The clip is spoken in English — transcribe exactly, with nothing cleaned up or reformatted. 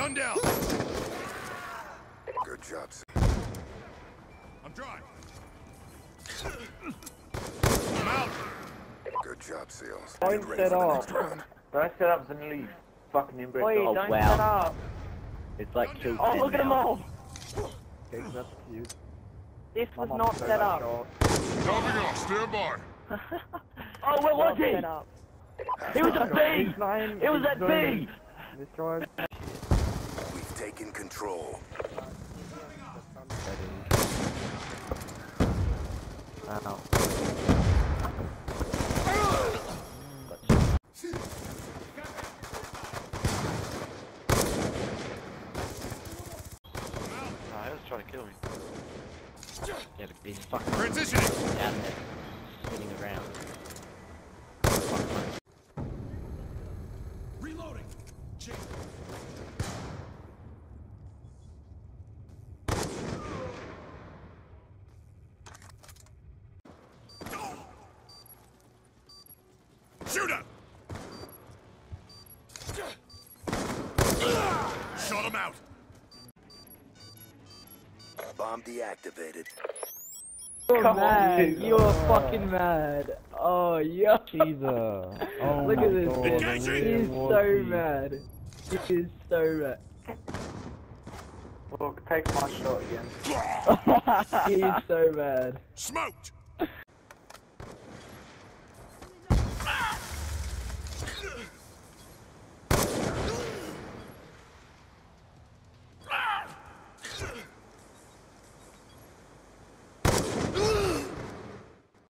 Gun down. Good job, sir. I'm dry. I'm out. Good job, SEALs. Don't Get ready set for the up. next round. Don't set up and leave. Fucking inbred. Oi, dog. don't wow. set up. It's like two. Oh, look at them all. Okay, that's cute. This was I'm not on set up. Dropping off. Stand by. Oh, where was he? Set up. He was at B. He's lying. It was He's at doing- B. Destroyed. We've taken control. Ow. Oh, he was trying to kill me. Yeah, but he's fucking Transitioning. down there, spinning around. Reloading. Jake. Shooter. Shot him out. Bomb deactivated. You're Come on, mad. Jesus. You're fucking mad. Oh, yeah. Jesus. Oh Look my at this. God, Engaging. He where is was so he? mad. He is so mad. Look, take my shot again. He is so mad. Smoked.